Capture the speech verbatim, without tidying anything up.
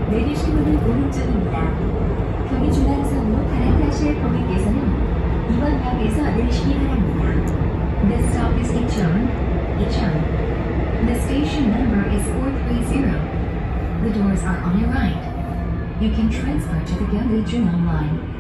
내리실 문은 오른쪽입니다. 경의 중앙선로 갈아타실 고객께서는 이번 역에서 내리시기 바랍니다. The stop is Icheon. Icheon. The station number is four three zero. The doors are on your right. You can transfer to the Gyeongui Jungang line.